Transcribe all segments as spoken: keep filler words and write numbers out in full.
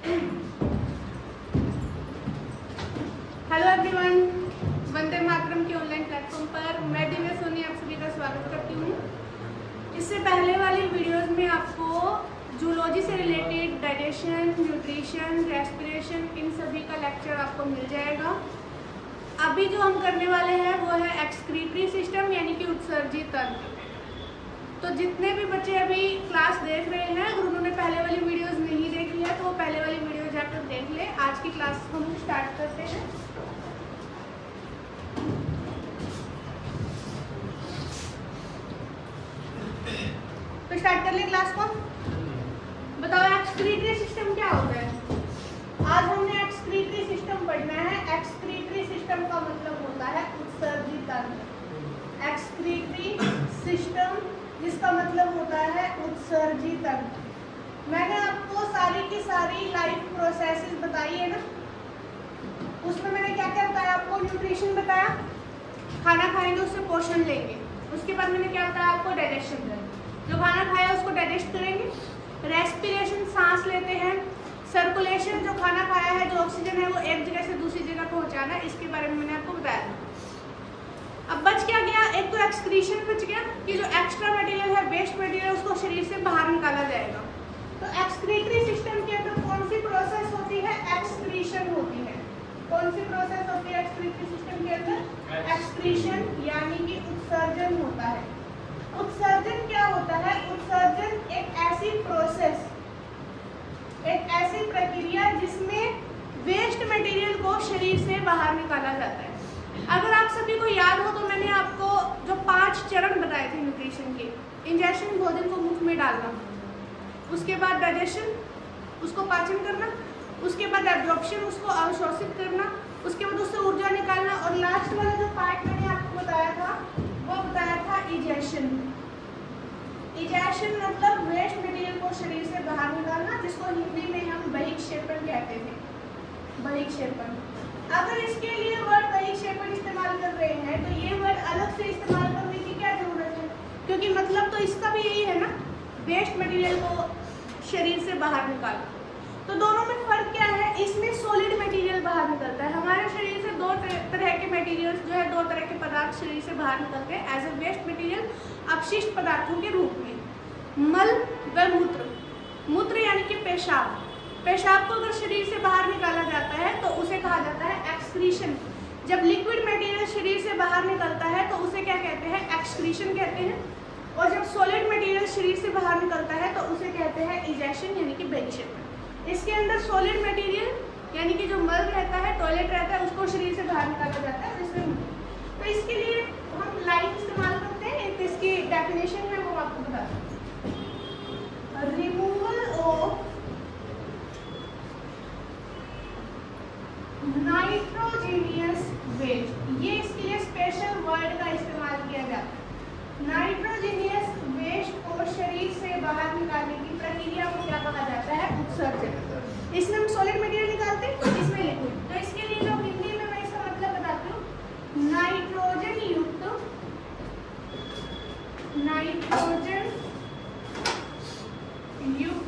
Hello everyone, Vande Mataram के online platform पर मैं दिव्या सोनी आप सभी का स्वागत करती हूँ। इससे पहले वाली वीडियोस में आपको जूलॉजी से रिलेटेड डाइजेशन, न्यूट्रिशन, रेस्पिरेशन, इन सभी का लेक्चर आपको मिल जाएगा। अभी जो हम करने वाले हैं वो है एक्सक्रीटरी सिस्टम यानी कि उत्सर्जी तंत्र। तो जितने भी बच्चे अभी क्लास देख रहे हैं, अगर उन्होंने पहले वाली वीडियोस नहीं देखी है तो वो पहले वाली वीडियो जाकर देख ले। आज की क्लास हम स्टार्ट करते हैं। तो स्टार्ट कर ले क्लास को। बताओ एक्सक्रीटरी सिस्टम क्या होता है। आज हमने एक्सक्रीटरी सिस्टम पढ़ना है। एक्सक्रीटरी सिस्टम का मतलब होता है उत्सर्जी तंत्र। एक्सक्रीटरी सिस्टम जिसका मतलब होता है उत्सर्जी तंत्र। मैंने आपको सारी की सारी लाइफ प्रोसेसेस बताई है ना। उसमें मैंने क्या क्या बताया आपको। न्यूट्रिशन बताया, खाना खाएंगे उससे पोषण लेंगे। उसके बाद मैंने क्या बताया आपको, डाइजेशन। जो खाना खाया उसको डाइजेस्ट करेंगे। रेस्पिरेशन, सांस लेते हैं। सर्कुलेशन, जो खाना खाया है, जो ऑक्सीजन है वो एक जगह से दूसरी जगह पहुंचाना, इसके बारे में मैंने आपको बताया। अब बच क्या गया, एक तो एक्सक्रीशन बच गया कि जो एक्स्ट्रा मटेरियल है, वेस्ट मटेरियल, उसको शरीर से बाहर निकाला जाएगा। तो एक्सक्रीटरी सिस्टम के अंदर कौन सी प्रोसेस होती है, एक्सक्रीशन होती है। कौन सी प्रोसेस होती है एक्सक्रीटरी सिस्टम के अंदर, एक्सक्रीशन यानी कि उत्सर्जन होता है। उत्सर्जन क्या होता है, उत्सर्जन एक ऐसी प्रोसेस, एक ऐसी प्रक्रिया जिसमें वेस्ट मटेरियल को शरीर से बाहर निकाला जाता है। अगर आप सभी को याद हो तो मैंने आपको जो पांच चरण बताए थे न्यूट्रिशन के। इंजेक्शन, भोजन को मुख में डालना, उसके बाद डाइजेशन, उसको पाचन करना, उसके बाद एब्जॉर्प्शन, उसको अवशोषित करना, उसके बाद उससे ऊर्जा निकालना, और लास्ट वाला जो पार्ट मैंने आपको बताया था वो बताया था इजेशन। इजेशन मतलब वेस्ट मटेरियल को शरीर से बाहर निकालना, जिसको हिंदी में हम बहिक्षेपण कहते थे। बहिक्षेपण। अगर इसके लिए वर्ड बहिक्षेपण इस्तेमाल कर रहे हैं तो ये वर्ड अलग से इस्तेमाल करने की क्या जरूरत है, क्योंकि मतलब तो इसका भी यही है ना, वेस्ट मटेरियल को शरीर से बाहर निकालना। तो दोनों में फर्क क्या है, इसमें सॉलिड मटेरियल बाहर निकलता है। हमारे शरीर से दो तरह के मटेरियल जो है, दो तरह के पदार्थ शरीर से बाहर निकलते हैं एज ए वेस्ट मटेरियल, अपशिष्ट पदार्थों के रूप में। मल व मूत्र। मूत्र यानी कि पेशाब। पेशाब को अगर शरीर से बाहर निकाला जाता है तो उसे कहा जाता है एक्सक्रीशन। जब लिक्विड मटेरियल शरीर से बाहर निकलता है तो उसे क्या कहते हैं, एक्सक्रीशन कहते हैं। और जब सॉलिड मटेरियल शरीर से बाहर निकलता है तो उसे कहते हैं इजेशन यानी कि बहिक्षेपण। इसके अंदर सॉलिड मटेरियल यानी कि जो मल रहता है, टॉयलेट रहता है, उसको शरीर से बाहर निकाला जाता है। इसमें तो इसके लिए हम लाइन इस्तेमाल करते हैं। तो इसकी डेफिनेशन है वो आपको बता दें। रिमूवल ऑफ नाइट्रोजीनियस वेस्ट, ये इसके लिए स्पेशल वर्ड का इस्तेमाल किया जाता है। नाइट्रोजीनियस वेस्ट को शरीर से बाहर निकालने की प्रक्रिया को क्या कहा जाता है, उत्सर्जन। इसमें हम सॉलिड मटेरियल निकालते हैं, इसमें लिक्विड। तो इसके लिए जो हिंदी में मैं इसका मतलब बताती हूँ, नाइट्रोजन युक्त नाइट्रोजन युक्त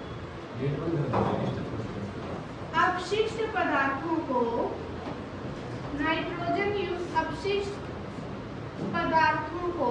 अपशिष्ट पदार्थों को, नाइट्रोजन युक्त अपशिष्ट पदार्थों को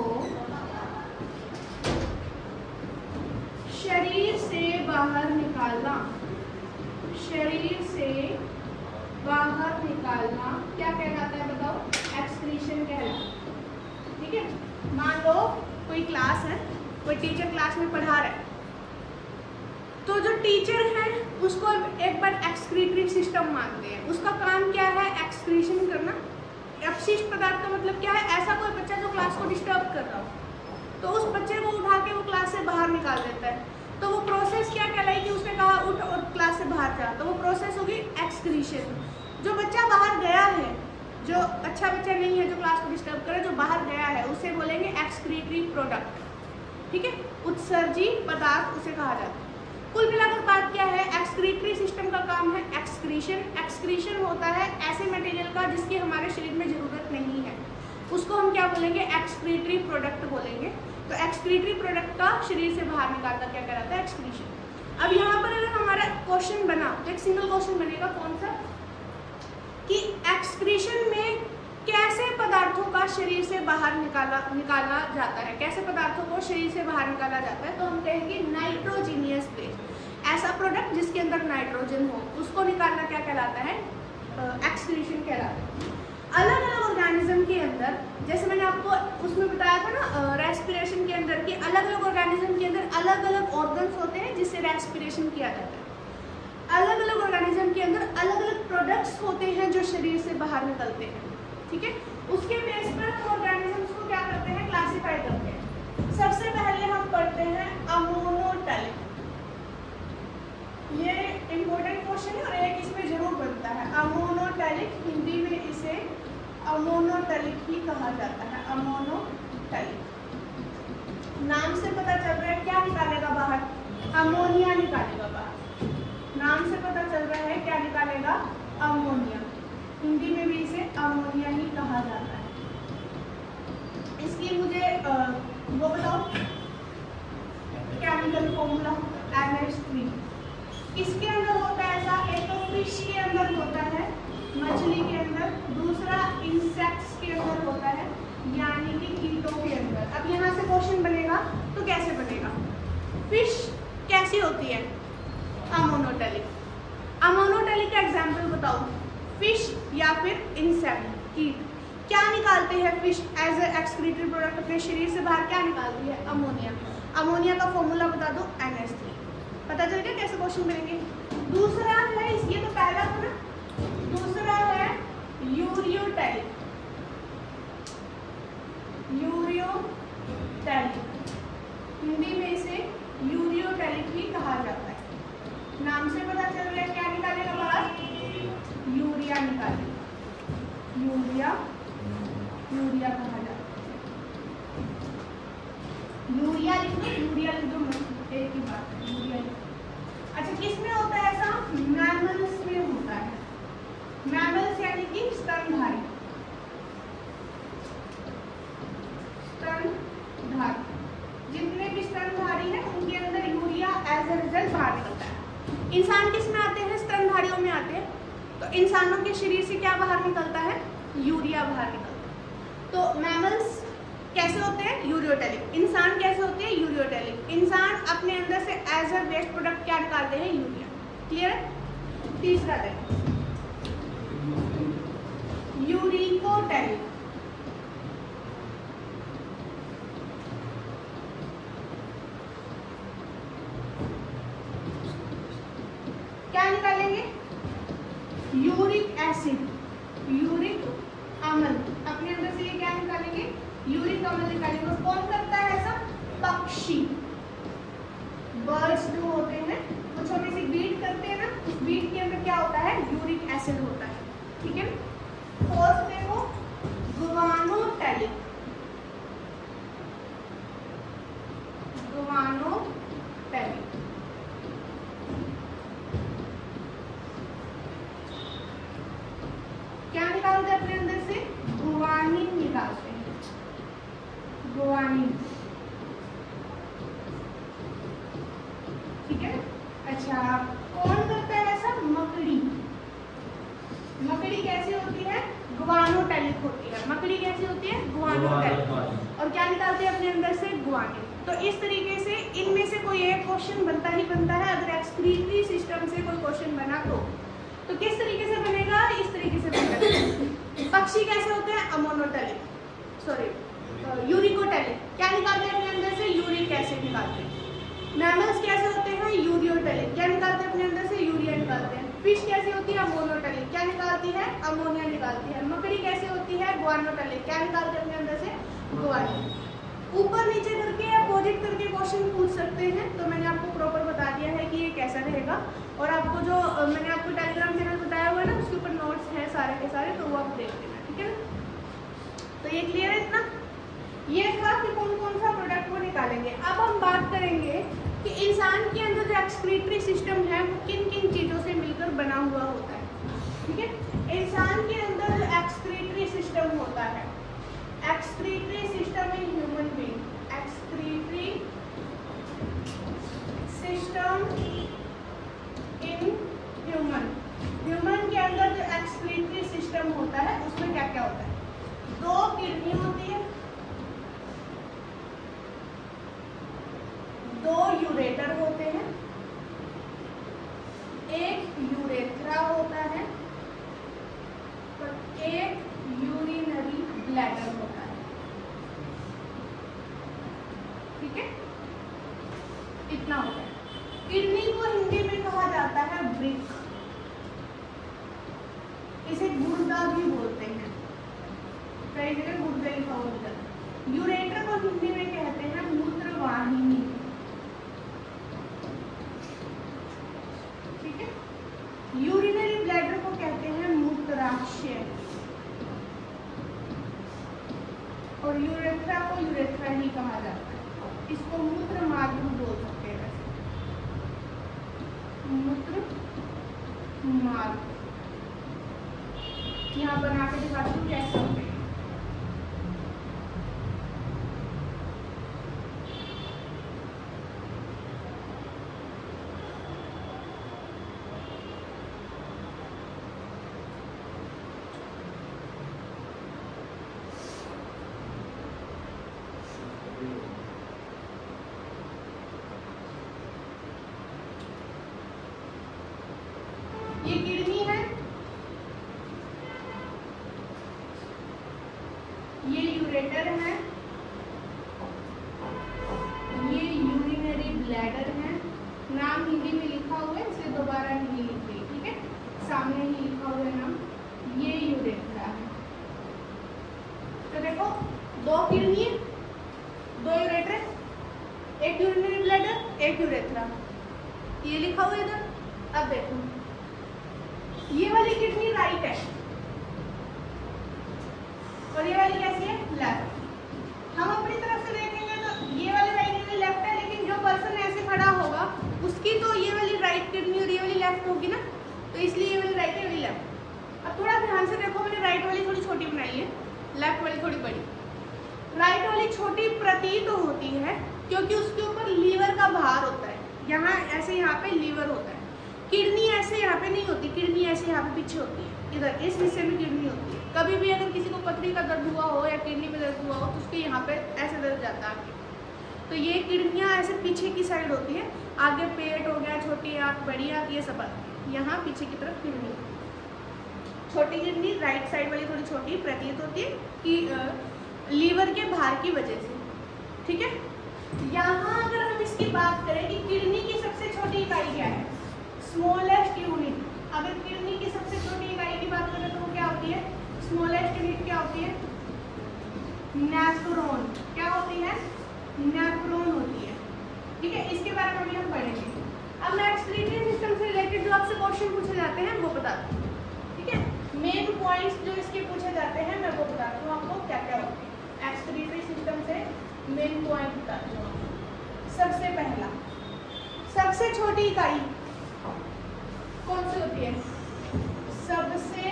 शरीर से बाहर निकालना, शरीर से बाहर निकालना क्या कहलाता है बताओ, एक्सक्रीशन कहलाता है। ठीक है। मान लो कोई क्लास है, कोई टीचर क्लास में पढ़ा रहा है, तो जो टीचर है उसको एक बार एक्सक्रीटरी सिस्टम मानते हैं। उसका काम क्या है, एक्सक्रीशन करना। अपशिष्ट पदार्थ का मतलब क्या है, ऐसा कोई बच्चा जो क्लास को डिस्टर्ब कर रहा हो तो उस बच्चे को उठा के वो क्लास से बाहर निकाल देता है। तो वो प्रोसेस क्या कहलाएगी, उसने कहा उठ और क्लास से बाहर जा, तो वो प्रोसेस होगी एक्सक्रीशन। जो बच्चा बाहर गया है, जो अच्छा बच्चा नहीं है जो क्लास को डिस्टर्ब करे, जो बाहर गया है, उसे बोलेंगे एक्सक्रीटरी प्रोडक्ट। ठीक है, उत्सर्जी पदार्थ उसे कहा जाता है। कुल मिलाकर बात क्या है, एक्सक्रीटरी सिस्टम का काम है एक्सक्रीशन। एक्सक्रीशन होता है ऐसे मटेरियल का जिसकी हमारे शरीर में जरूरत नहीं है, उसको हम क्या बोलेंगे, एक्सक्रीटरी प्रोडक्ट बोलेंगे। तो एक्सक्रीटरी प्रोडक्ट का शरीर से बाहर निकालना क्या कहलाता है, एक्सक्रीशन। अब यहाँ पर अगर हमारा क्वेश्चन बना तो एक सिंगल क्वेश्चन बनेगा कौन सा, कि एक्सक्रीशन में कैसे पदार्थों का शरीर से बाहर निकाला निकाला जाता है, कैसे पदार्थों को शरीर से बाहर निकाला जाता है। तो हम कहेंगे नाइट्रोजीनियस वेस्ट, ऐसा प्रोडक्ट जिसके अंदर नाइट्रोजन हो उसको निकालना क्या कहलाता है, एक्सक्रीशन कहलाता है। अलग अलग ऑर्गेनिज्म के अंदर, जैसे मैंने आपको उसमें बताया था ना रेस्पिरेशन के अंदर, कि अलग अलग ऑर्गेनिज्म के अंदर अलग अलग ऑर्गन्स होते हैं जिससे रेस्पिरेशन किया जाता है। अलग अलग ऑर्गेनिज्म के अंदर अलग अलग प्रोडक्ट्स होते हैं जो शरीर से बाहर निकलते हैं, ठीक है। उसके बेस पर हम ऑर्गेनिजम्स को क्या करते हैं, क्लासिफाई करते हैं। सबसे पहले हम पढ़ते हैं अमोनोटैलिक। ये इम्पोर्टेंट क्वेश्चन है और एक इसमें जरूर बनता है। अमोनोटैलिक, हिंदी में इसे अमोनोटैलिक ही कहा जाता है। अमोनोटैलिक नाम से पता चल रहा है क्या निकालेगा बाहर, अमोनिया निकालेगा बाहर। नाम से पता चल रहा है क्या निकालेगा, अमोनिया। हिंदी में भी इसे अमोनिया ही कहा जाता है। इसकी मुझे आ, वो बताओ chemical formula, N H three. किसके अंदर होता है ऐसा, एक तो फिश के अंदर होता है, मछली के अंदर, दूसरा इंसेक्ट्स के अंदर होता है यानी कि कीटों के अंदर। अब यहाँ से क्वेश्चन बनेगा तो कैसे बनेगा, फिश कैसी होती है, अमोनोटैलिक। अमोनोटैलिक का एग्जाम्पल बताओ, फिश या फिर इंसेक्ट, कीट। क्या निकालते हैं fish as a excretory product, अपने शरीर से बाहर क्या निकालती है, अमोनिया। अमोनिया का फॉर्मूला बता दो, एन एच थ्री। पता चल गया कैसे क्वेश्चन बनेंगे। दूसरा है, ये तो पहला था ना, दूसरा है यूरियोटैलिक। यूरियोटैलिक हिंदी में इसे यूरियोटैलिक भी कहा जाता है। नाम से पता चल रहा है क्या निकालेगा बाहर, यूरिया निकालेगा। यूरिया यूरिया कहा जाता है। यूरिया लिख दो, यूरिया लिख दो, एक ही बात है, यूरिया लिख दो। अच्छा, किसमें होता है ऐसा, मैमल्स में होता है। मैमल्स यानी कि स्तनधारी, स्तनधारी जितने भी स्तनधारी हैं उनके अंदर यूरिया एज ए रिजल्ट बाहर निकलता है। इंसान किस में आते हैं, स्तनधारियों में आते हैं। तो इंसानों के शरीर से क्या बाहर निकलता है, यूरिया बाहर निकलता है। तो मैमल्स कैसे होते हैं, यूरियोटैलिक। इंसान कैसे होते हैं, यूरियोटैलिक। इंसान अपने अंदर से एज अ वेस्ट प्रोडक्ट क्या निकालते हैं, यूरिया। क्लियर है। तीसरा देखो, यूरिकोटैलिक। क्या निकालेंगे, यूरिक एसिड, यूरिक अम्ल। अपने अंदर से ये क्या निकालेंगे, यूरिक अम्ल निकालेंगे। और कौन करता है ऐसा, पक्षी, बर्ड्स जो होते हैं वो छोटी सी बीट करते हैं ना, उस बीट के अंदर क्या होता है, यूरिक एसिड होता है, ठीक है। फोर्थ देखो, गुआनोटैलिक। गुआनोटैलिक क्या निकालते हैं अपने अंदर से, गुआनिन निकालते हैं, गुआनिन, ठीक है। अच्छा, कौन करता है ऐसा, मकड़ी। मकड़ी कैसी होती है, गुआनोटैलिक होती है। मकड़ी कैसी होती है, गुआनोटैलिक। और क्या निकालते हैं अपने अंदर से, गुआनिन। तो इस तरीके से इनमें से कोई एक क्वेश्चन बनता ही बनता है। अगर एक्सक्रीटरी सिस्टम से कोई क्वेश्चन बना तो तो किस तरीके से बनेगा, इस तरीके से बनेगा। पक्षी कैसे होते हैं, अमोनोटैलिक, सॉरी यूरिकोटैलिक। क्या निकालते हैं अपने अंदर से, यूरिक एसिड निकालते हैं। मैमल्स कैसे होते हैं, यूरियोटैलिक। क्या निकालते हैं अपने अंदर से, यूरिया निकालते हैं। फिश कैसी होती है, अमोनोटैलिक। क्या निकालती है, अमोनिया निकालती है। मकड़ी कैसे होती है, गुआनोटैलिक। क्या निकालते हैं अपने अंदर से, गुआनिन। ऊपर नीचे करके अपोजिट करके क्वेश्चन पूछ सकते हैं। तो मैंने आपको प्रॉपर बता दिया है कि ये कैसा रहेगा। और आपको जो मैंने आपको टेलीग्राम चैनल बताया हुआ है ना, उसके ऊपर नोट्स हैं सारे के सारे, तो वो आप देख लेना, ठीक है ना। तो ये क्लियर है इतना। ये था कि कौन कौन सा प्रोडक्ट वो निकालेंगे। अब हम बात करेंगे कि इंसान के अंदर जो एक्सक्रीटरी सिस्टम है वो किन किन चीज़ों से मिलकर बना हुआ होता है, ठीक है। इंसान के अंदर जो एक्सक्रीटरी सिस्टम होता है, excretory system in human being, excretory system in kidney होती है, दो यूरेटर होते हैं, एक यूरेथ्रा होता है और एक यूरिनरी ब्लैडर होता है। ठीक है, इतना होता है। किडनी को हिंदी में कहा जाता है वृक्क, इसे गुर्दा भी बोलते हैं, कई जगह गुर्दा लिखा होता है। यूरेटर को हिंदी में कहते हैं मूत्रवाहिनी। ठीक है, यूरिनरी ब्लैडर को कहते हैं मूत्राशय और यूरेथ्रा को यूरेथ्रा ही कहा जाता है। इसको मूत्र मार्ग भी बोल सकते हैं, वैसे मूत्र मार्ग। यहाँ बना के दिखाती हूँ कैसे होते हैं। ये किडनी है, ये यूरेटर है, ये यूरिनरी ब्लैडर है। नाम हिंदी में लिखा हुआ है, इसलिए दोबारा नहीं लिख रही। ठीक है, सामने ही लिखा हुआ है नाम। ये यूरेथ्रा है। तो देखो, दो किडनी है, दो यूरेटर, एक यूरिनरी ब्लैडर, एक यूरेथ्रा, ये लिखा हुआ है इधर। अब देखो, ये वाली किडनी राइट है और ये वाली कैसी है, लेफ्ट। हम अपनी तरफ से देखेंगे तो ये वाली राइट किडनी लेफ्ट है, लेकिन जो पर्सन ऐसे खड़ा होगा उसकी तो ये वाली राइट किडनी और ये वाली लेफ्ट होगी ना, तो इसलिए ये वाली राइट है, ये वाली लेफ्ट। अब थोड़ा ध्यान से देखो, मैंने राइट वाली थोड़ी छोटी बनाई है, लेफ्ट वाली थोड़ी बड़ी। राइट वाली छोटी प्रतीत होती है क्योंकि उसके ऊपर लीवर का भार होता है, यहाँ ऐसे यहाँ पे लीवर होता है। किडनी ऐसे यहाँ पे नहीं होती, किडनी ऐसे यहाँ पे पीछे होती है, इधर इस हिस्से में किडनी होती है। कभी भी अगर किसी को पथरी का दर्द हुआ हो या किडनी में दर्द हुआ हो तो उसके यहाँ पे ऐसे दर्द जाता है। तो ये किडनियाँ ऐसे पीछे की साइड होती है, आगे पेट हो गया, छोटी आँख, बड़ी आँख, ये सब यहाँ पीछे की तरफ किडनी। छोटी किडनी राइट साइड वाली थोड़ी छोटी प्रतीत होती है कि लीवर के भार की वजह से। ठीक है, यहाँ अगर हम इसकी बात करें कि किडनी की सबसे छोटी इकाई क्या है, स्मॉलेस्ट यूनिट। अगर किडनी की सबसे छोटी इकाई की बात करें तो वो क्या होती है, स्मॉलेस्ट यूनिट क्या होती है, नेफ्रॉन। क्या होती है, नेफ्रॉन होती है। ठीक है, इसके बारे में अभी हम पढ़ेंगे। अब मैं एक्सक्रीटरी सिस्टम से रिलेटेड जो आपसे क्वेश्चन पूछे जाते हैं वो बताती हूँ। ठीक है, मेन पॉइंट्स जो इसके पूछे जाते हैं मैं वो बताती हूँ आपको क्या क्या होते हैं। एक्सक्रीटरी सिस्टम से मेन पॉइंट बताती हूँ। सबसे पहला, सबसे छोटी इकाई कौन सी होती है, सबसे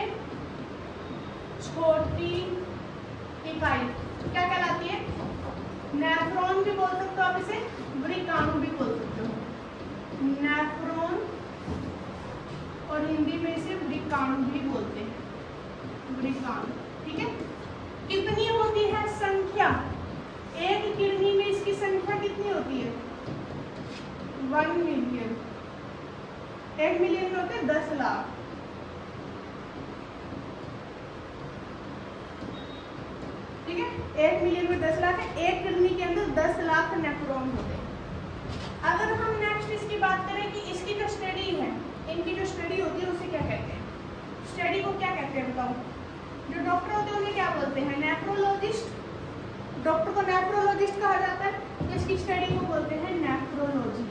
छोटी इकाई क्या कहलाती है, नेफ्रॉन भी बोल सकते हो आप इसे, वृक्काणु भी बोल सकते हो। नेफ्रॉन और हिंदी में इसे वृक्काणु भी बोलते हैं, वृक्काणु। ठीक है, कितनी होती है संख्या, एक किडनी में इसकी संख्या कितनी होती है, वन मिलियन। एक मिलियन में होते हैं दस लाख। ठीक है, एक मिलियन में दस लाख है, एक किडनी के अंदर दस लाख नेफ्रॉन होते हैं। अगर हम नेक्स्ट इसकी बात करें कि इसकी जो स्टडी है, इनकी जो स्टडी होती है उसे क्या कहते हैं, स्टडी को क्या कहते हैं बताओ। जो डॉक्टर होते हैं उन्हें क्या बोलते हैं, नेफ्रोलॉजिस्ट। डॉक्टर को नेफ्रोलॉजिस्ट कहा जाता है, तो इसकी स्टडी को बोलते हैं नेफ्रोलॉजी।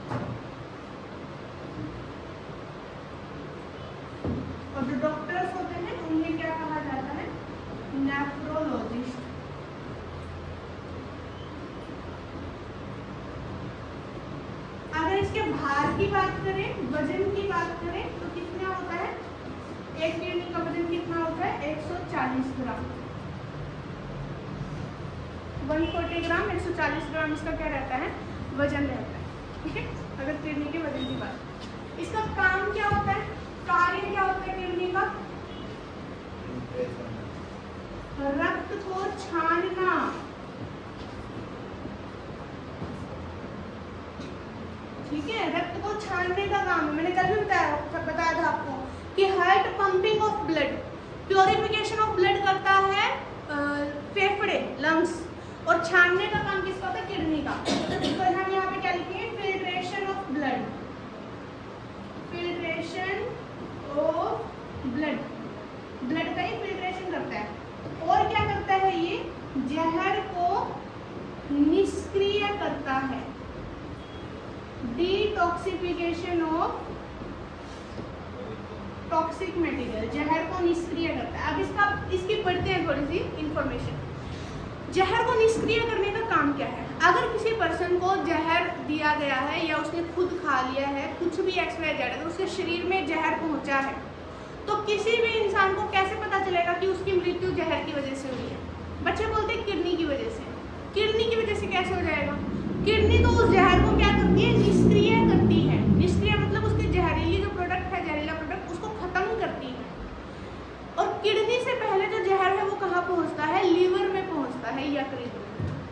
और जो डॉक्टर्स होते हैं उन्हें क्या कहा जाता है, नेफ्रोलॉजिस्ट। अगर इसके भार की बात करें, वजन की बात करें तो कितना होता है, एक किडनी का वजन कितना होता है, एक सौ चालीस ग्राम। एक सौ चालीस ग्राम, एक सौ चालीस ग्राम इसका क्या रहता है, वजन रहता है। ठीक है, अगर किडनी के वजन की बात। इसका काम क्या होता है, कार्य क्या होता है किडनी का, रक्त को छानना, ठीक है, रक्त को छानने का काम है। मैंने कल भी बताया बताया था आपको कि heart pumping of blood, purification of blood करता है फेफड़े, लंग्स, और छानने का काम किसका होता है? किडनी का। तो हम यहाँ पे क्या लिखेंगे? Filtration of blood, filtration of blood, blood का ही फिल्ट्रेशन करता है। और क्या करता है ये? जहर को निष्क्रिय करता है, डिटॉक्सिफिकेशन ऑफ टॉक्सिक मटेरियल, जहर को निष्क्रिय करता है। अब इसका इसकी पढ़ते हैं थोड़ी सी इंफॉर्मेशन। जहर को निष्क्रिय करने का काम क्या है? अगर किसी पर्सन को जहर दिया गया है या उसने खुद खा लिया है, कुछ भी एक्स वाई जेड है, तो उसके शरीर में जहर पहुंचा है, तो किसी भी इंसान को कैसे पता चलेगा कि उसकी मृत्यु जहर की वजह से हुई है? बच्चे बोलते हैं किडनी की वजह से। किडनी की वजह से कैसे हो जाएगा? किडनी तो उस जहर को क्या करती है? निष्क्रिय करती है। निष्क्रिय मतलब उसके जहरीली जो प्रोडक्ट है, जहरीला प्रोडक्ट, उसको खत्म करती है। और किडनी से पहले जो जहर है वो कहाँ पहुंचता है? लीवर में पहुंचता है, यकृत में।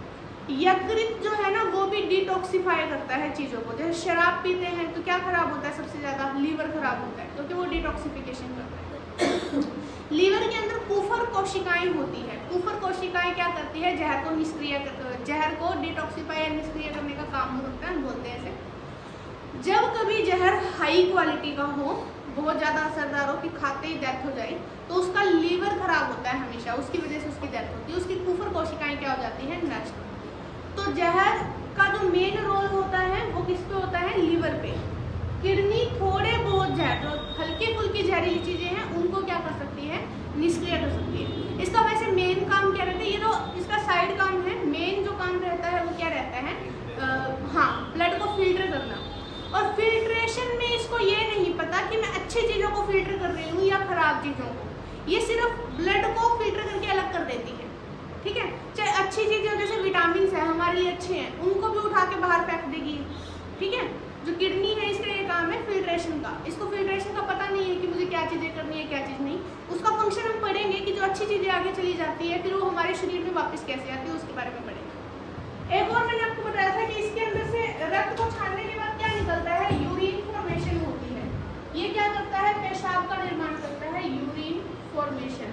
यकृत जो है ना वो भी डिटॉक्सिफाई करता है चीज़ों को। जैसे शराब पीते हैं तो क्या खराब होता है? सबसे ज़्यादा लीवर खराब होता है, क्योंकि वो डिटॉक्सिफिकेशन करता है। लीवर के अंदर कुफर कोशिकाएं होती है। कुफर कोशिकाएं क्या करती है? जहर को निष्क्रिय, जहर को डिटॉक्सिफाई या निष्क्रिय करने का काम होता है, बोलते हैं ऐसे। जब कभी जहर हाई क्वालिटी का हो, बहुत ज़्यादा असरदार हो कि खाते ही डेथ हो जाए, तो उसका लीवर खराब होता है हमेशा, उसकी वजह से उसकी डेथ होती है। उसकी कुफर कोशिकाएं क्या हो जाती हैं? नष्ट। तो जहर का जो मेन रोल होता है वो किस पे होता है? लीवर पे। किडनी थोड़े बहुत जहर, जो हल्की फुल्की जहरीली चीजें हैं, उनको क्या कर सकती है? निष्क्रिय कर सकती है। इसका वैसे मेन काम क्या रहता है? ये तो इसका साइड काम है। मेन जो काम रहता है वो क्या रहता है? आ, हाँ, ब्लड को फिल्टर करना। और फिल्ट्रेशन में इसको ये नहीं पता कि मैं अच्छी चीज़ों को फिल्टर कर रही हूँ या खराब चीज़ों को। ये सिर्फ ब्लड को फिल्टर करके अलग कर देती है, ठीक है। चाहे अच्छी चीज़ें जैसे विटामिन है हमारे लिए अच्छे हैं, उनको भी उठा के बाहर फेंक देगी, ठीक है। जो किडनी है इसका ये काम है फिल्ट्रेशन का। इसको फिल्ट्रेशन का पता नहीं है कि मुझे क्या चीज़ें करनी है, क्या चीज़ नहीं। उसका फंक्शन हम पढ़ेंगे कि जो अच्छी चीज़ें आगे चली जाती है फिर वो हमारे शरीर में वापस कैसे आती है, उसके बारे में पढ़ेंगे। एक और मैंने आपको बताया था कि इसके अंदर से रक्त को छानने के बाद क्या निकलता है? यूरिन फॉर्मेशन होती है। ये क्या करता है? पेशाब का निर्माण करता है। यूरिन फॉर्मेशन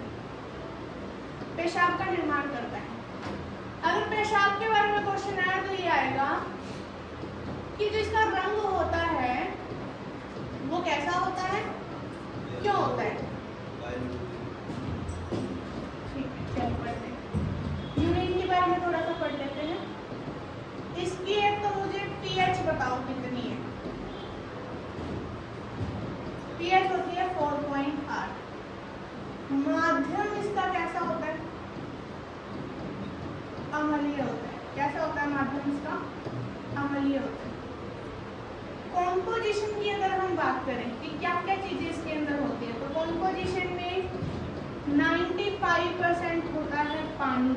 पेशाब का निर्माण करता है। अगर पेशाब के बारे में क्वेश्चन आया तो ये आएगा कि जो इसका रंग होता है वो कैसा होता है, क्यों होता है? ठीक है, चलिए पढ़ते हैं। यूरिन के बारे में थोड़ा सा पढ़ लेते हैं। इसकी एक तो मुझे पीएच बताओ कितनी है? पीएच होती है चार पॉइंट आठ। माध्यम इसका कैसा होता है? अम्लीय होता है। कैसा होता है माध्यम इसका? अम्लीय होता है। कॉम्पोजिशन की अगर हम बात करें कि क्या क्या चीजें इसके अंदर होती है, तो कॉम्पोजिशन में पचानवे परसेंट होता है पानी,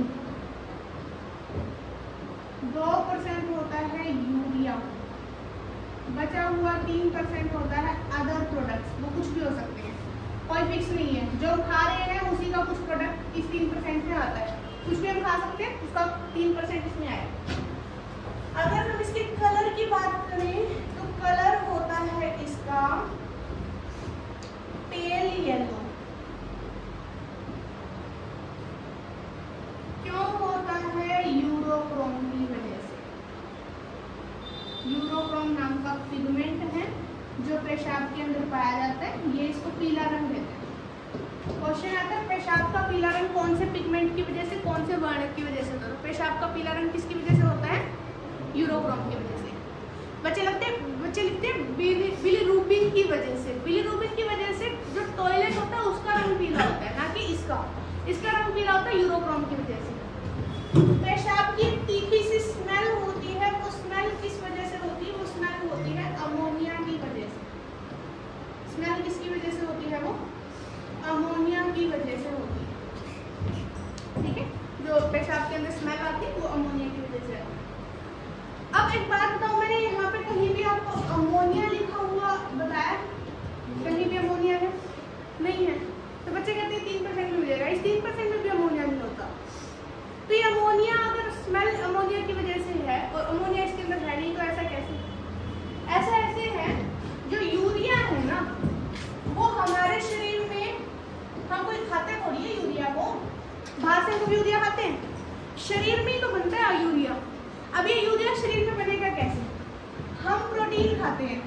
दो परसेंट होता है यूरिया, बचा हुआ तीन परसेंट होता है अदर प्रोडक्ट्स। वो कुछ भी हो सकते हैं, कोई फिक्स नहीं है। जो खा रहे हैं उसी का कुछ प्रोडक्ट इस तीन परसेंट में आता है। कुछ भी हम खा सकते हैं, उसका तीन परसेंट इसमें आएगा। अगर हम इसके कलर की बात करें तो कलर होता है इसका पेल येलो। क्यों होता है? यूरोक्रोम की वजह से। यूरोक्रोम नाम का पिगमेंट है जो पेशाब के अंदर पाया जाता है, ये इसको पीला रंग देता है। क्वेश्चन आता है पेशाब का पीला रंग कौन से पिगमेंट की वजह से, कौन से वर्ण की वजह से होता है? पेशाब का पीला रंग किसकी वजह से होता है? यूरोक्रोम की वजह से। बच्चे लगते हैं बच्चे लिखते हैं बिलीरुबिन की वजह से। बिलीरुबिन की वजह से जो टॉयलेट होता है उसका रंग पीला होता है, ना कि इसका। इसका रंग पीला होता है यूरोक्रोम की वजह से। पेशाब की तीखी सी स्मेल होती है, वो स्मेल किस वजह से होती है? वो स्मेल होती है अमोनिया की वजह से। स्मेल किसकी वजह से होती है? वो अमोनिया की वजह से होती है, ठीक है। जो पेशाब के अंदर स्मेल आती है वो अमोनिया की वजह से आती है। अब एक बात बताओ, मैंने यहाँ पे कहीं भी आपको अमोनिया लिखा हुआ बताया? कहीं भी अमोनिया है? नहीं है। तो बच्चे कहते हैं तीन परसेंट में मिलेगा। इस तीन परसेंट में भी अमोनिया नहीं होता। सब यूरिया खाते हैं? शरीर में ही तो बनता है यूरिया। अब ये यूरिया शरीर में बनेगा कैसे? हम प्रोटीन खाते हैं।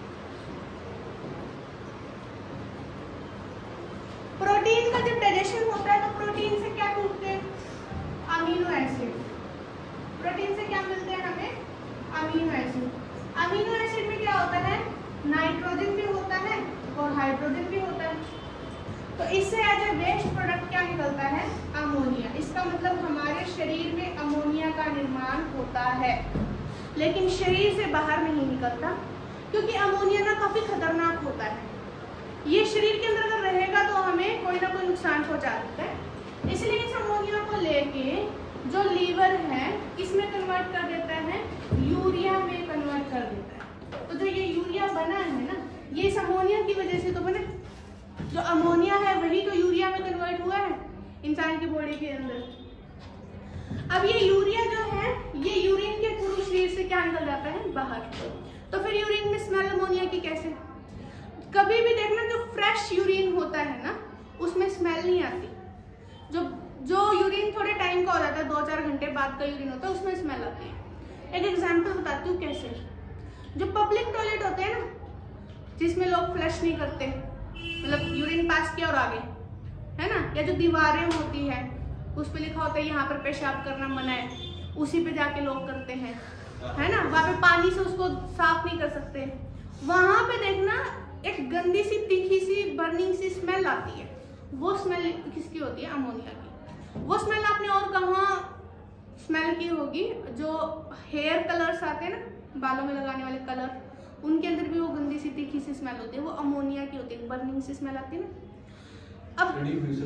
प्रोटीन का जब डाइजेशन होता है तो प्रोटीन से क्या टूटते हैं? Amino acid. प्रोटीन से क्या मिलते हैं हमें? Amino acid. अमीनो एसिड में क्या होता है? नाइट्रोजन भी होता है और हाइड्रोजन भी होता है। तो इससे एज ए वेस्ट प्रोडक्ट क्या निकलता है? अमोनिया। इसका मतलब हमारे शरीर में अमोनिया का निर्माण होता है, लेकिन शरीर से बाहर नहीं निकलता, क्योंकि अमोनिया ना काफी खतरनाक होता है। ये शरीर के अंदर अगर रहेगा तो हमें कोई ना कोई नुकसान पहुंचा देता है। इसलिए इस अमोनिया को लेके जो लीवर है किसमें कन्वर्ट कर देता है? यूरिया में कन्वर्ट कर देता है। तो जो ये यूरिया बना है ना, ये इस अमोनिया की वजह से तो बने। जो अमोनिया है वही तो यूरिया में कन्वर्ट हुआ है इंसान की बॉडी के अंदर। अब ये यूरिया जो है ये यूरिन के थ्रू शरीर से क्या निकल जाता है? बाहर। तो फिर यूरिन में स्मेल अमोनिया की कैसे? कभी भी देखना जो फ्रेश यूरिन होता है ना उसमें स्मेल नहीं आती। जो जो यूरिन थोड़े टाइम का हो जाता है, दो चार घंटे बाद का यूरिन होता है, उसमें स्मेल आती है। एक एग्जांपल बताती हूँ कैसे। जो पब्लिक टॉयलेट होते हैं ना, जिसमें लोग फ्लश नहीं करते, मतलब यूरिन पास किया और आगे, है ना, या जो दीवारें होती है उस पे लिखा होता है यहाँ पर पेशाब करना मना है, उसी पे जाके लोग करते हैं, है ना, वहाँ पे पानी से उसको साफ नहीं कर सकते। वहां पे देखना एक गंदी सी तीखी सी बर्निंग सी स्मेल आती है। वो स्मेल किसकी होती है? अमोनिया की। वो स्मेल आपने और कहाँ स्मेल की होगी? जो हेयर कलर्स आते हैं ना, बालों में लगाने वाले कलर, उनके अंदर भी वो गंदी सी तीखी सी स्मेल होती है, वो अमोनिया की होती है, बर्निंग सी स्मेल आती है ना। अब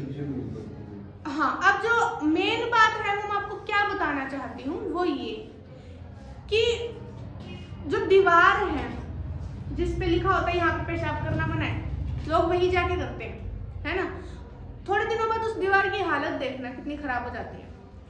हाँ, अब जो मेन बात है वो मैं आपको क्या बताना चाहती हूँ वो ये कि जो दीवार है जिस पे लिखा होता है यहाँ पे पेशाब करना मना है, लोग वही जाके करते हैं, है ना। थोड़े दिनों बाद उस दीवार की हालत देखना कितनी खराब हो जाती है।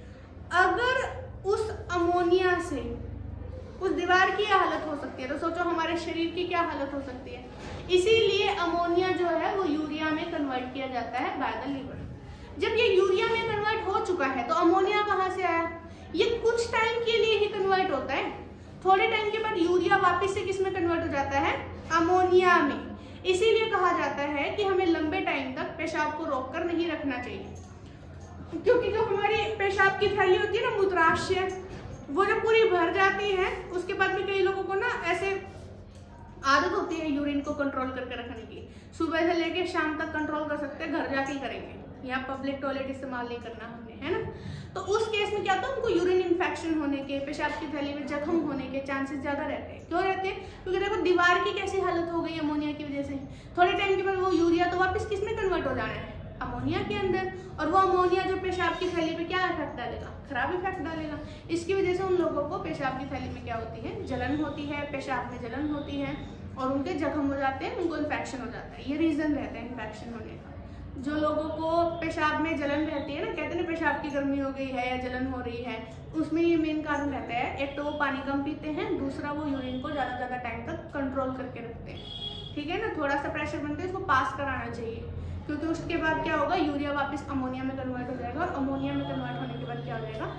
अगर उस अमोनिया से उस दीवार की हालत हो सकती है तो सोचो हमारे शरीर की क्या हालत हो सकती है। इसीलिए अमोनिया जो है वो यूरिया में कन्वर्ट किया जाता है बाय द लीवर। जब ये यूरिया में कन्वर्ट हो चुका है तो अमोनिया कहाँ से आया? ये कुछ टाइम के लिए ही कन्वर्ट होता है, थोड़े टाइम के बाद यूरिया वापस से किस में कन्वर्ट हो जाता है? अमोनिया में। इसीलिए कहा जाता है कि हमें लंबे टाइम तक पेशाब को रोककर नहीं रखना चाहिए, क्योंकि जो हमारी पेशाब की थैली होती है ना, मूत्राशय, वो जब पूरी भर जाती है उसके बाद में कई लोगों को ना ऐसे आदत होती है यूरिन को कंट्रोल करके रखने की। सुबह से लेके शाम तक कंट्रोल कर सकते हैं, घर जाके ही करेंगे, यहाँ पब्लिक टॉयलेट इस्तेमाल नहीं करना हमने, है ना। तो उस केस में क्या होता है, उनको यूरिन इन्फेक्शन होने के, पेशाब की थैली में जख्म होने के चांसेस ज्यादा रहते हैं। क्यों रहते हैं? क्योंकि देखो दीवार की कैसी हालत हो गई अमोनिया की वजह से। थोड़े टाइम के बाद वो यूरिया तो वापस किस में कन्वर्ट हो जाना है? अमोनिया के अंदर। और वो अमोनिया जो पेशाब की थैली पे क्या इफेक्ट डालेगा? खराब इफेक्ट डालेगा। इसकी वजह से उन लोगों को पेशाब की थैली में क्या होती है? जलन होती है, पेशाब में जलन होती है और उनके जख्म हो जाते हैं, उनको इन्फेक्शन हो जाता है। ये रीजन रहता है इन्फेक्शन होने का। जो लोगों को पेशाब में जलन रहती है ना, कहते हैं ना पेशाब की गर्मी हो गई है या जलन हो रही है, उसमें ये मेन कारण रहता है। एक तो वो पानी कम पीते हैं, दूसरा वो यूरिन को ज़्यादा ज़्यादा टाइम तक कंट्रोल करके रखते हैं। ठीक है ना, थोड़ा सा प्रेशर बनता है, इसको पास कराना चाहिए, क्योंकि उसके बाद क्या होगा, यूरिया वापस अमोनिया में कन्वर्ट हो जाएगा और अमोनिया में कन्वर्ट होने के बाद क्या हो जाएगा,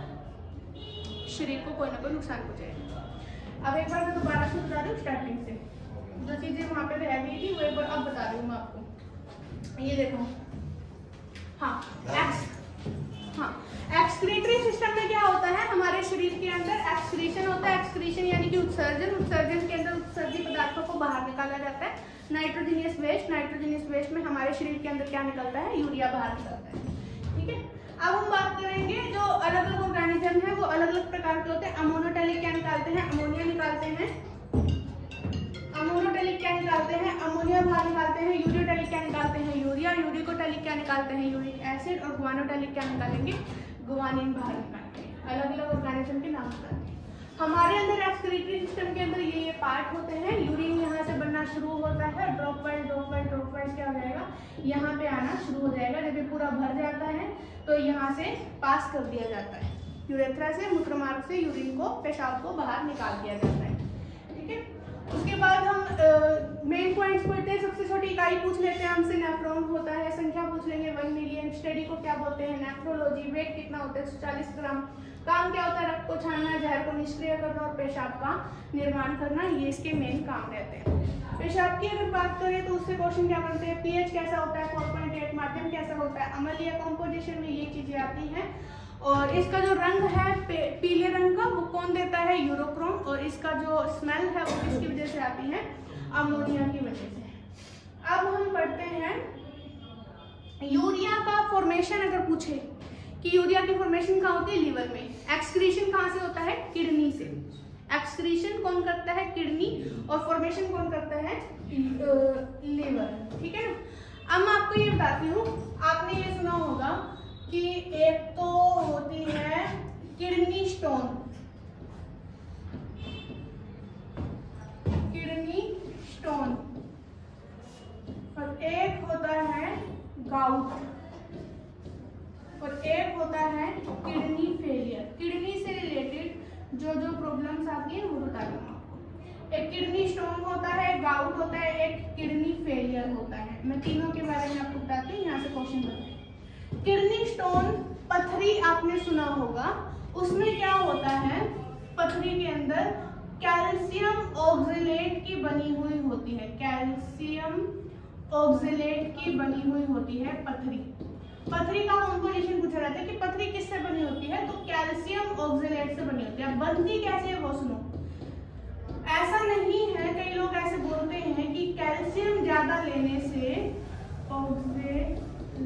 शरीर को कोई ना कोई नुकसान पहुँचाएगा। अब एक बार मैं दोबारा से बता दूँ स्टार्टिंग से, जो चीज़ें वहाँ पे रह गई थी वो एक बार अब बता रही हूँ मैं आपको। ये देखो, हाँ एक्स हाँ एक्सक्रीटरी सिस्टम में क्या होता है, हमारे शरीर के अंदर एक्सक्रीशन होता है। एक्सक्रीशन यानी कि उत्सर्जन। उत्सर्जन के अंदर उत्सर्जित पदार्थों को बाहर निकाला जाता है। नाइट्रोजनियस वेस्ट, नाइट्रोजनियस वेस्ट में हमारे शरीर के अंदर क्या निकलता है? यूरिया बाहर निकलता है। ठीक है, अब हम बात करेंगे जो अलग अलग ऑर्गेनिज्म है वो अलग अलग प्रकार के होते हैं। अमोनोटैलिक क्या निकालते हैं? अमोनिया निकालते हैं। अमोनोटैलिक क्या निकालते हैं? अमोनिया बाहर निकालते हैं। यूरियोटैलिक क्या निकालते हैं? यूरिया। यूरिकोटैलिक क्या निकालते हैं? Uric acid. और गुआनोटैलिक क्या निकालेंगे? गुआनिन बाहर निकालते हैं। अलग अलग ऑर्गेनिज्म के नाम बताते हैं। हमारे अंदर एक्सक्रीटरी सिस्टम के अंदर ये ये पार्ट होते हैं। यूरिन यहाँ से बनना शुरू होता है, drop wise drop wise drop wise क्या हो जाएगा, यहाँ पे आना शुरू हो जाएगा। जब ये पूरा भर जाता है तो यहाँ से पास कर दिया जाता है, यूरेथ्रा से, मूत्रमार्ग से यूरिन को, पेशाब को बाहर निकाल दिया जाता है। ठीक है, उसके बाद हम मेन पॉइंट्स पढ़ते हैं। सबसे छोटी इकाई पूछ लेते हैं हमसे, नेफ्रॉन होता है, संख्या पूछ लेंगे वन मिलियन, स्टडी को क्या बोलते हैं, नेफ्रोलॉजी, वेट कितना होता है चालीस ग्राम, काम क्या होता है रक्त को छानना, जहर को निष्क्रिय करना और पेशाब का निर्माण करना, ये इसके मेन काम रहते हैं। पेशाब की अगर बात करें तो उससे क्वेश्चन क्या बनते हैं, पीएच कैसा होता है फोर पॉइंट एट, माध्यम कैसा होता है, अम्ल या कंपोजिशन में ये चीजें आती हैं। और इसका जो रंग है पीले रंग का वो कौन देता है, यूरोक्रोम, और इसका जो स्मेल है वो किसकी वजह से आती है, अमोनिया की वजह से। अब हम पढ़ते हैं यूरिया का फॉर्मेशन। अगर पूछे कि यूरिया की फॉर्मेशन कहाँ होती है, लीवर में। एक्सक्रीशन कहाँ से होता है, किडनी से। एक्सक्रीशन कौन करता है, किडनी, और फॉर्मेशन कौन करता है, लीवर। ठीक है ना। अब मैं आपको ये बताती हूँ, आपने ये सुना होगा कि एक तो होती है किडनी स्टोन, किडनी स्टोन, और एक होता है गाउट, और एक होता है किडनी फेलियर। किडनी से रिलेटेड जो जो प्रॉब्लम्स आती है वो बता दूँ आपको। एक किडनी स्टोन होता है, गाउट होता है, एक किडनी फेलियर होता है। मैं तीनों के बारे में आपको बताती हूँ, यहाँ से क्वेश्चन बनते हैं। किडनी स्टोन पथरी आपने सुना होगा, उसमें क्या होता है, पथरी के अंदर कैल्शियम ऑक्जेलेट की बनी हुई होती है, कैल्शियम ऑक्जेलेट की बनी हुई होती है पथरी। पथरी का कंपोजिशन पूछा जाता है कि पथरी किससे बनी होती है, तो कैल्शियम ऑक्जेलेट से बनी होती है। बनती कैसे है वो सुनो। ऐसा नहीं है, कई लोग ऐसे बोलते हैं कि कैल्शियम ज्यादा लेने से ऑक्जेलेट,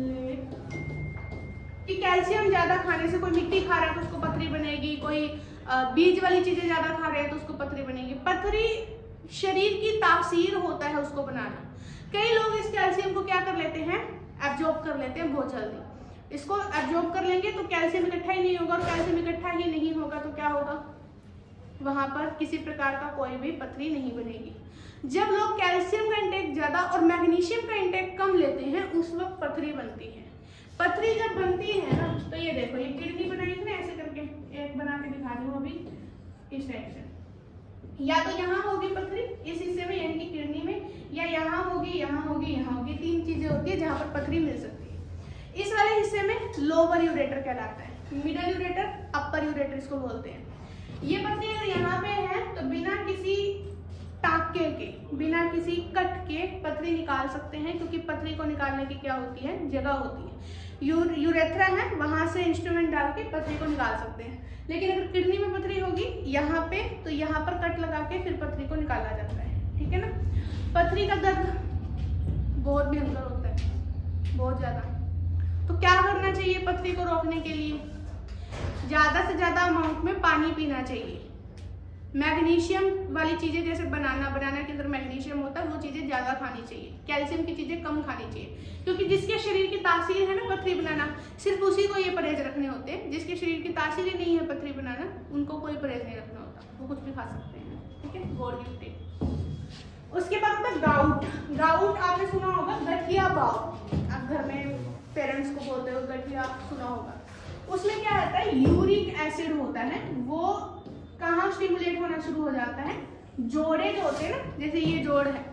कि कैल्शियम ज्यादा खाने से, कोई मिट्टी खा रहा है तो उसको पथरी बनेगी, कोई बीज वाली चीजें ज्यादा खा रहे हैं तो उसको पथरी बनेगी। पथरी शरीर की तासीर होता है उसको बनाना। कई लोग इस कैल्शियम को क्या कर लेते हैं, एब्जॉर्ब कर लेते हैं बहुत जल्दी। इसको एब्जॉर्ब कर लेंगे तो कैल्शियम इकट्ठा ही नहीं होगा, और कैल्शियम इकट्ठा ही नहीं होगा तो क्या होगा, वहां पर किसी प्रकार का कोई भी पथरी नहीं बनेगी। जब लोग कैल्शियम का इंटेक ज्यादा और मैग्नीशियम का इंटेक कम लेते हैं उस वक्त पथरी बनती है। पथरी जब बनती है ना, तो ये देखो, ये किडनी बनाई थी ना ऐसे करके, एक बना के दिखा रही हूँ अभी इस टाइप से। या तो यहाँ होगी पथरी इस हिस्से में यानी कि किडनी में, या यहाँ होगी, यहाँ होगी, यहाँ होगी। तीन चीजें होती है जहाँ पर पथरी मिल सकती है। इस वाले हिस्से में लोअर यूरेटर कहलाता है, मिडल यूरेटर, अपर यूरेटर इसको बोलते हैं। ये पथरी अगर यहाँ पे है तो बिना किसी टाके के, बिना किसी कट के पथरी निकाल सकते हैं, क्योंकि पथरी को निकालने की क्या होती है, जगह होती है। यू यूरेथ्रा है, वहां से इंस्ट्रूमेंट डाल के पथरी को निकाल सकते हैं। लेकिन अगर किडनी में पथरी होगी यहाँ पे, तो यहाँ पर कट लगा के फिर पथरी को निकाला जाता है। ठीक है ना। पथरी का दर्द बहुत भयंकर होता है, बहुत ज्यादा। तो क्या करना चाहिए पथरी को रोकने के लिए, ज्यादा से ज्यादा अमाउंट में पानी पीना चाहिए। मैग्नीशियम वाली चीजें जैसे बनाना, बनाना के अंदर मैग्नीशियम होता है, वो चीजें ज्यादा खानी चाहिए। कैल्शियम की चीजें कम खानी चाहिए, क्योंकि जिसके शरीर की तासीर है ना पथरी बनाना, सिर्फ उसी को ये परहेज रखने होते हैं। जिसके शरीर की तासीर ही नहीं है पथरी बनाना, उनको कोई परहेज नहीं रखना होता, वो कुछ भी खा सकते हैं। ठीक है, गॉड गिफ्टेड। उसके बाद होता है गाउट। गाउट आपने सुना होगा, गठिया बाव, आप घर में पेरेंट्स को बोलते हो गठिया, सुना होगा। उसमें क्या रहता है, यूरिक एसिड होता है, वो कहाँ स्टिमुलेट होना शुरू हो जाता है, जोड़े जो होते हैं ना, जैसे ये जोड़ है,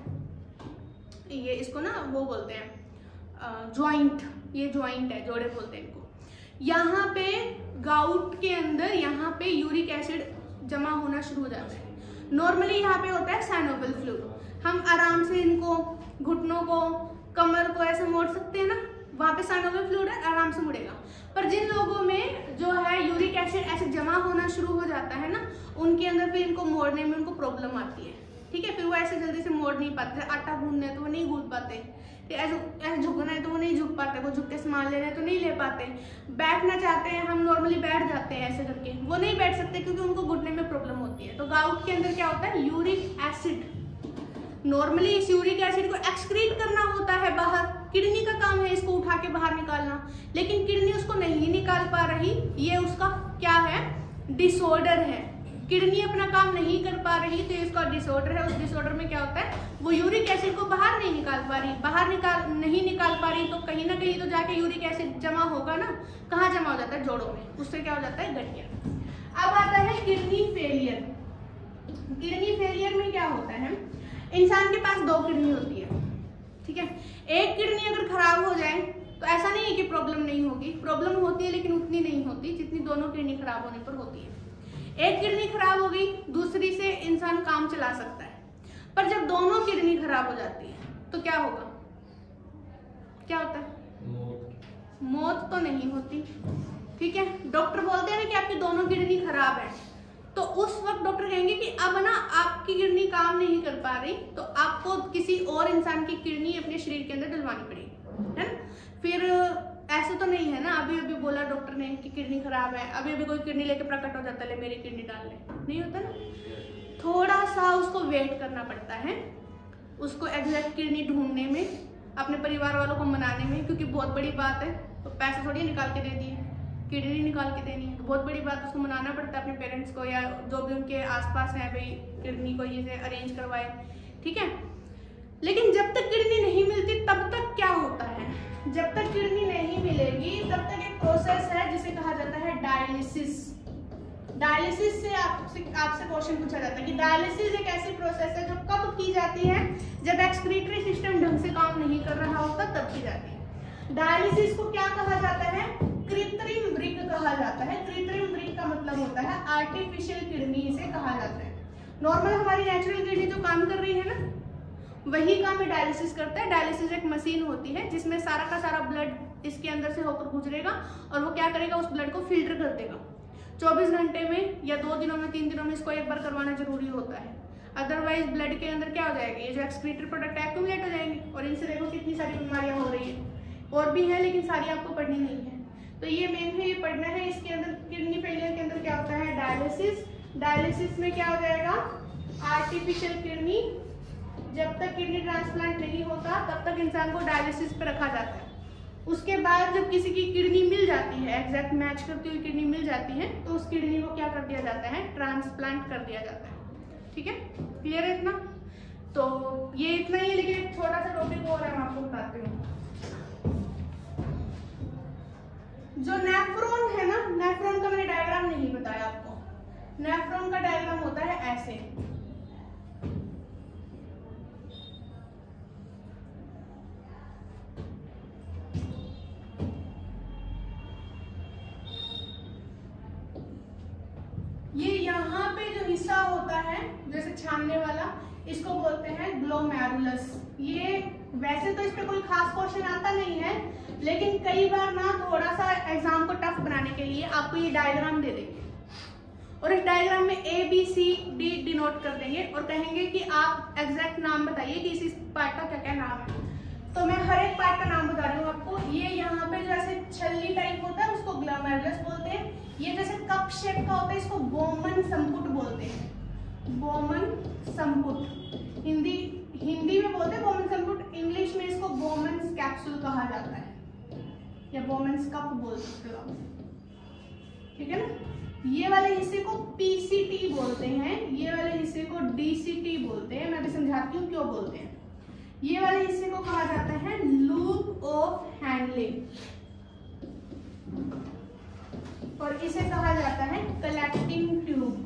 ये इसको ना वो बोलते हैं जॉइंट, ये जॉइंट है, जोड़े बोलते हैं इनको। यहाँ पे गाउट के अंदर यहाँ पे यूरिक एसिड जमा होना शुरू हो जाता है। नॉर्मली यहाँ पे होता है साइनोवियल फ्लूइड, हम आराम से इनको, घुटनों को, कमर को ऐसे मोड़ सकते हैं ना, वहाँ पे साइनोवियल फ्लूइड है, आराम से मुड़ेगा। पर जिन लोगों में जो है यूरिक एसिड ऐसे जमा होना शुरू हो जाता है ना, उनके अंदर फिर इनको मोड़ने में उनको प्रॉब्लम आती है। ठीक है, फिर वो ऐसे जल्दी से मोड़ नहीं पाते। आटा गूंदना है तो वो नहीं गूंद पाते, ऐसे ऐसे झुकना है तो वो नहीं झुक पाते, वो झुक के सामान लेना है तो नहीं ले पाते। बैठना चाहते हैं हम, नॉर्मली बैठ जाते हैं ऐसे करके, वो नहीं बैठ सकते क्योंकि उनको घुटने में प्रॉब्लम होती है। तो गाउट के अंदर क्या होता है, यूरिक एसिड, नॉर्मली इस यूरिक एसिड को एक्सक्रीट करना होता है बाहर, किडनी का काम है इसको उठा के बाहर निकालना, लेकिन किडनी उसको नहीं निकाल पा रही। ये उसका क्या है, डिसऑर्डर है। किडनी अपना काम नहीं कर पा रही तो इसका डिसऑर्डर है। उस डिसऑर्डर में क्या होता है, वो यूरिक एसिड को बाहर नहीं निकाल पा रही, बाहर निकाल नहीं निकाल पा रही तो कहीं ना कहीं तो जाके यूरिक एसिड जमा होगा ना। कहाँ जमा हो जाता है, जोड़ों में, उससे क्या हो जाता है, गठिया। अब आता है किडनी फेलियर। किडनी फेलियर में क्या होता है, इंसान के पास दो किडनी होती है, ठीक है। एक किडनी अगर खराब हो जाए तो ऐसा नहीं है कि प्रॉब्लम नहीं होगी, प्रॉब्लम होती है लेकिन उतनी नहीं होती जितनी दोनों किडनी खराब होने पर होती है। एक किडनी खराब हो गई, दूसरी से इंसान काम चला सकता है, पर जब दोनों किडनी खराब हो जाती है तो क्या होगा? क्या होता है? मौत तो नहीं होती, ठीक है। डॉक्टर बोलते हैं ना कि आपकी दोनों किडनी खराब है, तो उस वक्त डॉक्टर कहेंगे कि अब ना आपकी किडनी काम नहीं कर पा रही, तो आपको किसी और इंसान की किडनी अपने शरीर के अंदर डलवानी पड़ेगी, है ना। फिर ऐसे तो नहीं है ना, अभी अभी बोला डॉक्टर ने कि किडनी खराब है, अभी अभी कोई किडनी लेके प्रकट हो जाता है, मेरी किडनी डाल ले, नहीं होता ना। थोड़ा सा उसको वेट करना पड़ता है, उसको एग्जैक्ट किडनी ढूंढने में, अपने परिवार वालों को मनाने में, क्योंकि बहुत बड़ी बात है, तो पैसे थोड़ी निकाल के दे दिए, किडनी निकाल के देनी है, तो बहुत बड़ी बात, उसको मनाना पड़ता है अपने पेरेंट्स को या जो भी उनके आसपास है, भाई किडनी को ये से अरेंज करवाए, ठीक है। लेकिन जब तक किडनी नहीं मिलती तब तक क्या होता है? जब तक किडनी नहीं मिलेगी तब तक एक प्रोसेस है जिसे कहा जाता है डायलिसिस। डायलिसिस से आपसे आपसे क्वेश्चन पूछा जाता है कि डायलिसिस एक ऐसी प्रोसेस है जो कब की जाती है? जब एक्सक्रीटरी सिस्टम ढंग से काम नहीं कर रहा होता तब की जाती है। डायलिसिस को क्या कहा जाता है? कृत्रिम वृक्क कहा जाता है। कृत्रिम वृक्क का मतलब होता है आर्टिफिशियल किडनी, इसे कहा जाता है। नॉर्मल हमारी नेचुरल किडनी जो काम कर रही है ना, वही काम डायलिसिस करता है। डायलिसिस एक मशीन होती है जिसमें सारा का सारा ब्लड इसके अंदर से होकर गुजरेगा और वो क्या करेगा, उस ब्लड को फिल्टर कर देगा। चौबीस घंटे में या दो दिनों में, तीन दिनों में इसको एक बार करवाना जरूरी होता है, अदरवाइज ब्लड के अंदर क्या हो जाएगी, ये जो एक्सक्रीटरी प्रोडक्ट एक्यूमुलेट हो जाएंगे और इनसे देखो कितनी सारी बीमारियां हो रही है। और भी है लेकिन सारी आपको पढ़नी नहीं है, तो ये मेन है, ये पढ़ना है। इसके अंदर किडनी फेलियर के अंदर क्या होता है? डायलिसिस। डायलिसिस में क्या हो जाएगा? Artificial kidney. जब तक किडनी ट्रांसप्लांट नहीं होता तब तक इंसान को डायलिसिस पे रखा जाता है। उसके बाद जब किसी की किडनी मिल जाती है, एग्जैक्ट मैच करती हुई किडनी मिल जाती है, तो उस किडनी को क्या कर दिया जाता है? ट्रांसप्लांट कर दिया जाता है, ठीक है। क्लियर है इतना? तो ये इतना ही है, लेकिन छोटा सा टॉपिक और है, मैं आपको बताती हूँ। जो नेफ्रॉन है ना, नेफ्रॉन का मैंने डायग्राम नहीं बताया आपको। नेफ्रॉन का डायग्राम होता है ऐसे, ये यहाँ पे जो हिस्सा होता है जैसे छानने वाला, इसको बोलते हैं ग्लोमेरुलस। ये वैसे तो इस पे कोई खास क्वेश्चन आता नहीं है, लेकिन कई बार ना थोड़ा सा एग्जाम को टफ बनाने के लिए आपको ये डायग्राम दे देंगे और इस डायग्राम में A B C D denote कर देंगे और कहेंगे कि आप एग्जैक्ट नाम बताइए कि इस पार्ट का क्या क्या नाम है। तो मैं हर एक पार्ट का नाम बता रही हूँ आपको। ये यहाँ पे जो ऐसे छल्ली टाइप होता है उसको ग्लोमेरुलस बोलते हैं। ये जैसे कप शेप का होता है इसको बोमन संपुट बोलते हैं। बोमन संपुट हिंदी हिंदी में बोलते हैं बोमन संपुट, इंग्लिश में इसको बोमन्स कैप्सूल कहा जाता है या बोमन्स कप बोल सकते हो आप, ठीक है ना। ये वाले हिस्से को पीसीटी बोलते हैं, ये वाले हिस्से को डीसीटी बोलते हैं। मैं अभी समझाती हूँ क्यों बोलते हैं। ये वाले हिस्से को कहा जाता है लूप ऑफ हैंडलिंग और इसे कहा जाता है कलेक्टिंग ट्यूब।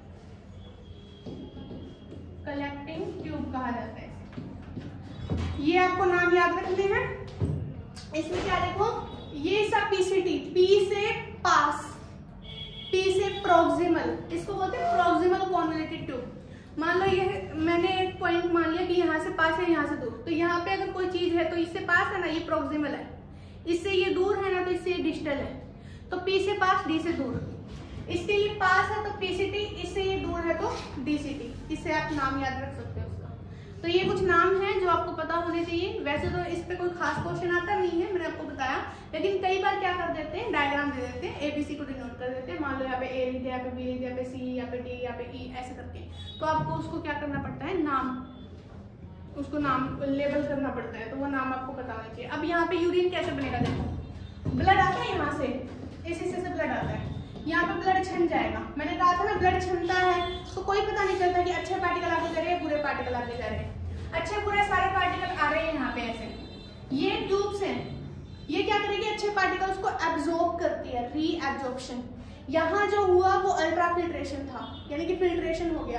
कलेक्टिंग ट्यूब कहा जाता है। ये आपको नाम याद रखने हैं। इसमें क्या देखो, ये सब पीसीटी, पी से पास, पी से प्रोक्सिमल, इसको बोलते हैं प्रोक्सिमल कॉन्वोल्यूटेड ट्यूब। मान लो ये मैंने एक पॉइंट मान लिया कि यहाँ से पास है, यहाँ से दूर, तो यहाँ पे अगर कोई चीज है तो इससे पास है ना, ये प्रोक्सिमल है, इससे ये दूर है ना, तो इससे ये डिस्टल है। तो पी से पास, डी से दूर, इससे ये पास है तो पीसीटी, इससे ये दूर है तो डीसीटी। इससे आप नाम याद रख सकते हो उसका। तो ये कुछ नाम हैं जो आपको पता होने चाहिए। वैसे तो इस पे कोई खास क्वेश्चन आता नहीं है, मैंने आपको बताया, लेकिन कई बार क्या कर देते हैं, डायग्राम दे देते हैं, एबीसी को डिनोट कर देते हैं। मान लो यहाँ पे ए लिख दिया, यहाँ पे बी लिख दिया, यहाँ पे सी, यहाँ पे डी, यहाँ पे ई, ऐसे करके। तो आपको उसको क्या करना पड़ता है, नाम, उसको नाम लेबल करना पड़ता है, तो वो नाम आपको पता होना चाहिए। अब यहाँ पे यूरिन कैसे बनेगा, देखो ब्लड आता है यहाँ से, इस हिस्से से ब्लड आता है, यहाँ पे ब्लड छन जाएगा। मैंने कहा था ना ब्लड छनता है तो कोई पता नहीं चलता कि अच्छे पार्टिकल आगे जा रहे हैं बुरे पार्टिकल आगे जा रहे हैं। अच्छे बुरे सारे पार्टिकल आ रहे हैं यहाँ पे ऐसे। ये ट्यूब्स हैं, ये क्या करेगी, अच्छे पार्टिकल्स को एब्जॉर्ब करती है, री एब्जॉर्प्शन। यहाँ जो हुआ वो अल्ट्रा फिल्ट्रेशन था, यानी कि फिल्ट्रेशन हो गया।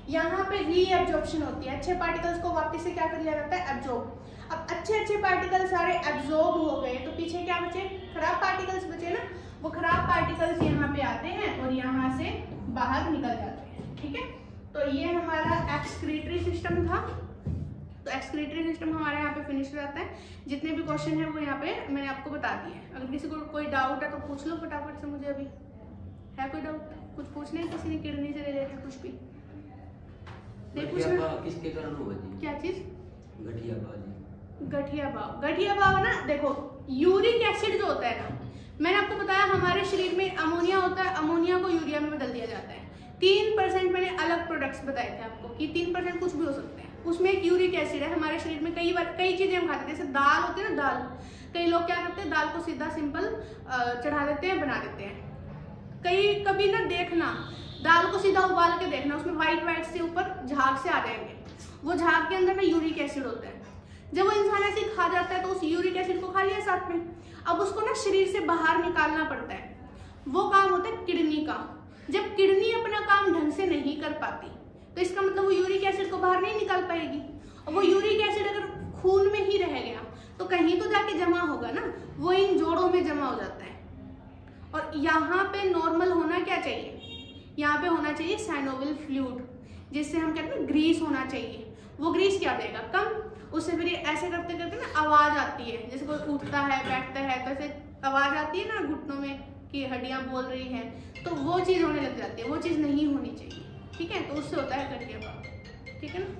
यहाँ पे रीएब्जॉर्प्शन होती है, अच्छे पार्टिकल्स को वापस से क्या कर लिया जाता है, एब्जॉर्ब। अब अच्छे अच्छे पार्टिकल सारे एब्जॉर्ब हो गए तो पीछे क्या बचे, खराब पार्टिकल्स बचे ना, वो खराब पार्टिकल्स यहाँ पे आते हैं और यहाँ से बाहर निकल जाते हैं। ठीक है, तो ये हमारा एक्सक्रीटरी सिस्टम था। तो एक्सक्रीटरी सिस्टम हमारे यहाँ पे फिनिश हो जाता है। जितने भी क्वेश्चन है वो यहाँ पे मैंने आपको बता दिए। अगर किसी को कोई डाउट है तो पूछ लो फटाफट से मुझे। अभी है कोई डाउट, कुछ पूछना है किसी ने किडनी से रिलेटेड कुछ भी नहीं पूछना? किसके कारण हुआ जी? क्या चीज? गठिया भाव। गठिया भाव, गठिया भाव ना, देखो यूरिक एसिड जो होता है ना, मैंने आपको बताया हमारे शरीर में अमोनिया होता है, अमोनिया को यूरिया में बदल दिया जाता है। तीन परसेंट मैंने अलग प्रोडक्ट्स बताए थे आपको कि तीन परसेंट कुछ भी हो सकते हैं, उसमें एक यूरिक एसिड है। हमारे शरीर में कई बार कई चीजें हम खाते हैं, जैसे दाल होती है ना, दाल कई लोग क्या करते हैं, दाल को सीधा सिंपल चढ़ा देते हैं, बना देते हैं। कई कभी ना देखना, दाल को सीधा उबाल के देखना, उसमें व्हाइट व्हाइट से ऊपर झाग से आ जाएंगे, वो झाग के अंदर ना यूरिक एसिड होता है। जब वो इंसान ऐसे खा जाता है तो उस यूरिक एसिड को खा लिया साथ में, अब उसको ना शरीर से बाहर निकालना पड़ता है। वो काम होता है किडनी का। जब किडनी अपना काम ढंग से नहीं कर पाती तो इसका मतलब वो यूरिक एसिड को बाहर नहीं निकाल पाएगी, और वो यूरिक एसिड अगर खून में ही रह गया तो कहीं तो जाके जमा होगा ना, वो इन जोड़ों में जमा हो जाता है। और यहाँ पे नॉर्मल होना क्या चाहिए, यहाँ पे होना चाहिए साइनोवियल फ्लूइड, जिससे हम कहते हैं ग्रीस होना चाहिए। वो ग्रीस क्या देगा, कम। उससे फिर ऐसे करते करते ना आवाज आती है, जैसे कोई उठता है बैठता है तो ऐसे आवाज आती है ना घुटनों में कि हड्डियां बोल रही हैं, तो वो चीज होने लग जाती है। वो चीज नहीं होनी चाहिए। ठीक है, तो उससे होता है गठिया भाव। ठीक है ना।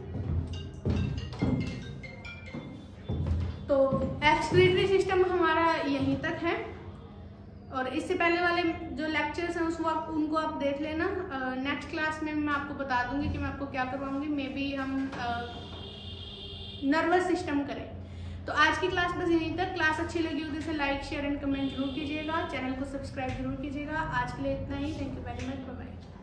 तो एक्सक्रीटरी सिस्टम हमारा यहीं तक है, और इससे पहले वाले जो लेक्चर्स हैं उसको आप उनको आप देख लेना। नेक्स्ट क्लास में मैं आपको बता दूंगी कि मैं आपको क्या करवाऊंगी। मे बी हम नर्वस सिस्टम करें। तो आज की क्लास बस यहीं तक। क्लास अच्छी लगी हो तो इसे लाइक शेयर एंड कमेंट जरूर कीजिएगा, चैनल को सब्सक्राइब जरूर कीजिएगा। आज के लिए इतना ही। Thank you very much, bye bye.